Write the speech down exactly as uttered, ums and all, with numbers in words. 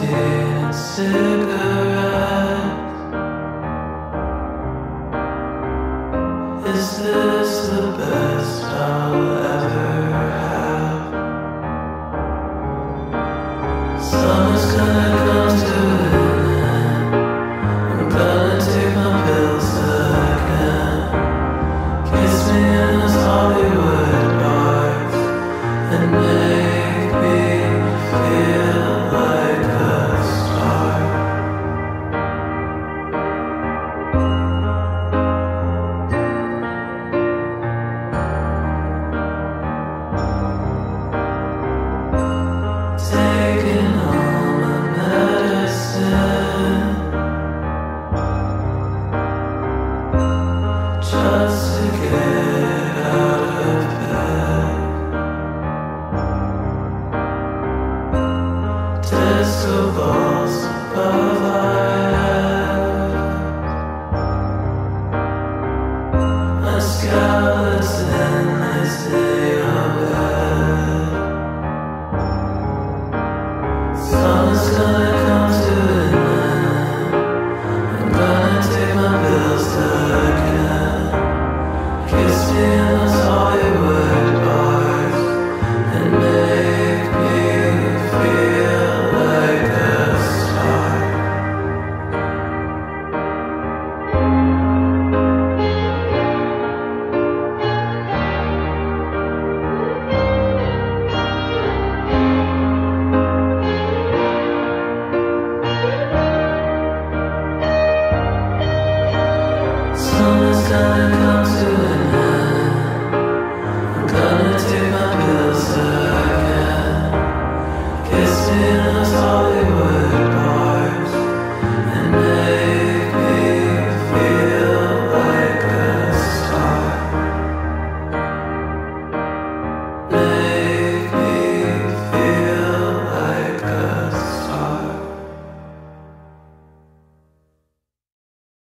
nicotine cigarette. Is this the best I'll ever have? Summer's gonna come to an end. I'm gonna take my pills again. Kiss me in those Hollywood bars and make me feel like a star. Taking all my medicine just to get out of bed. Disco balls above our heads. A skeleton is in your bed. Summer's gonna